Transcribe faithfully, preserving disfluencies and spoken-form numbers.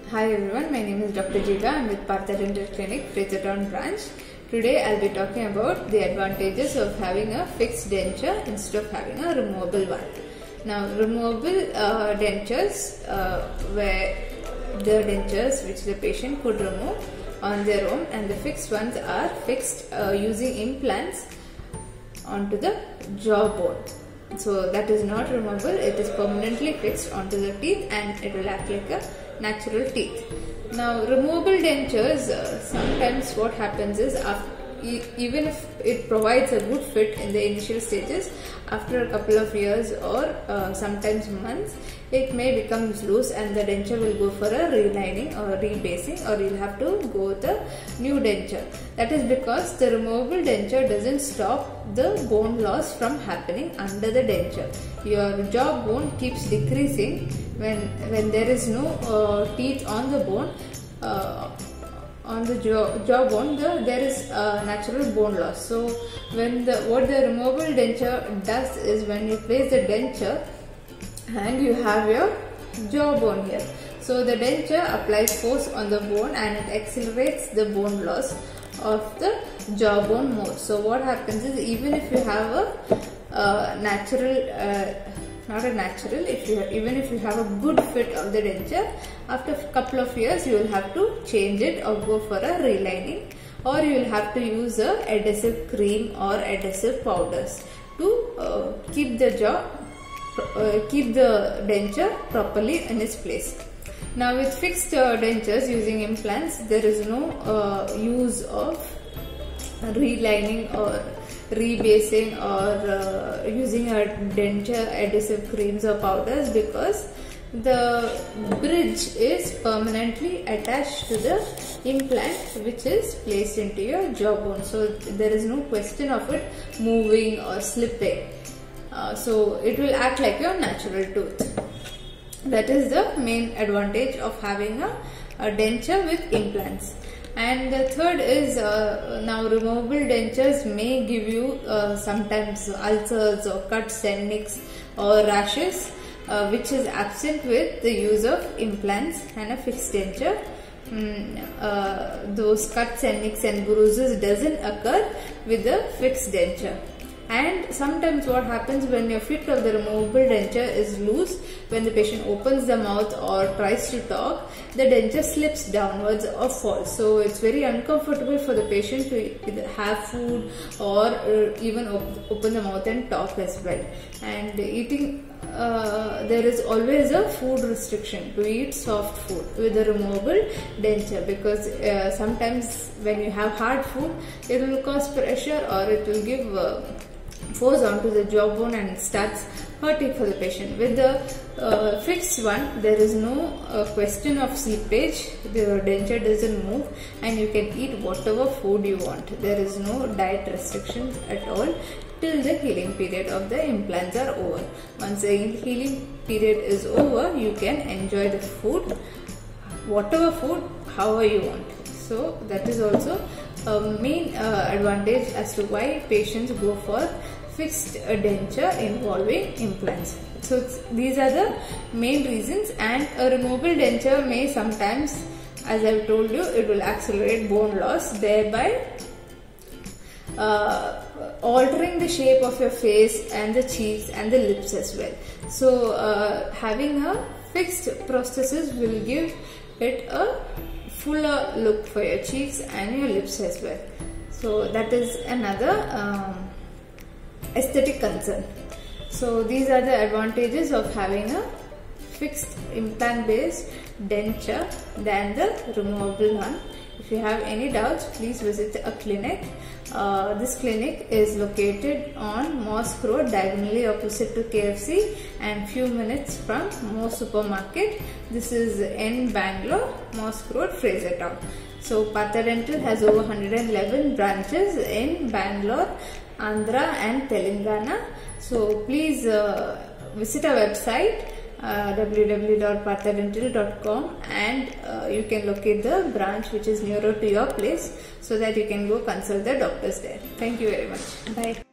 Hi everyone, my name is Doctor Jita. I am with Partha Dental Clinic, Fraser Town branch. Today I will be talking about the advantages of having a fixed denture instead of having a removable one. Now, removable uh, dentures, uh, where the dentures which the patient could remove on their own, and the fixed ones are fixed uh, using implants onto the jawbone. So that is not removable, it is permanently fixed onto the teeth and it will act like a natural teeth. Now, removable dentures, uh, sometimes what happens is, after, e even if it provides a good fit in the initial stages, after a couple of years or uh, sometimes months, it may become loose and the denture will go for a relining or rebasing, or you'll have to go with a new denture. That is because the removable denture doesn't stop the bone loss from happening under the denture. Your jaw bone keeps decreasing when when there is no uh, teeth on the bone. Uh, on the jaw, jawbone, the, there is a natural bone loss. So when the what the removable denture does is, when you place the denture and you have your jawbone here, so the denture applies force on the bone and it accelerates the bone loss of the jawbone more. So what happens is, even if you have a uh, natural uh, not a natural, if you have, even if you have a good fit of the denture, after a couple of years you will have to change it or go for a relining, or you will have to use a adhesive cream or adhesive powders to uh, keep the jaw uh, keep the denture properly in its place. Now, with fixed uh, dentures using implants, there is no uh, use of relining or rebasing or uh, using a denture adhesive creams or powders, because the bridge is permanently attached to the implant which is placed into your jawbone. So there is no question of it moving or slipping. Uh, so it will act like your natural tooth. That is the main advantage of having a, a denture with implants. And the third is, uh, now removable dentures may give you uh, sometimes ulcers or cuts and nicks or rashes, uh, which is absent with the use of implants and a fixed denture. Mm, uh, those cuts and nicks and bruises doesn't occur with the fixed denture. And sometimes what happens, when your fit of the removable denture is loose, when the patient opens the mouth or tries to talk, the denture slips downwards or falls. So it's very uncomfortable for the patient to either have food or uh, even op open the mouth and talk as well. And eating, uh, there is always a food restriction to eat soft food with the removable denture, because uh, sometimes when you have hard food, it will cause pressure or it will give uh, force onto the jawbone and it starts hurting for the patient. With the uh, fixed one, there is no uh, question of slippage. The denture doesn't move and you can eat whatever food you want. There is no diet restrictions at all till the healing period of the implants are over. Once the healing period is over, you can enjoy the food, whatever food, however you want. So that is also a main uh, advantage as to why patients go for fixed uh, denture involving implants. So these are the main reasons. And a removable denture may sometimes, as I have told you, it will accelerate bone loss, thereby uh, altering the shape of your face and the cheeks and the lips as well. So uh, having a fixed prosthesis will give it a fuller look for your cheeks and your lips as well. So that is another um, aesthetic concern. So these are the advantages of having a fixed implant based denture than the removable one. If you have any doubts, please visit a clinic. Uh, this clinic is located on Mosque Road, diagonally opposite to K F C, and few minutes from Mo Supermarket. This is in Bangalore, Mosque Road, Fraser Town. So Partha Dental has over one hundred eleven branches in Bangalore, Andhra and Telangana. So please uh, visit our website uh, w w w dot partha dental dot com, and uh, you can locate the branch which is nearer to your place, so that you can go consult the doctors there. Thank you very much. Bye.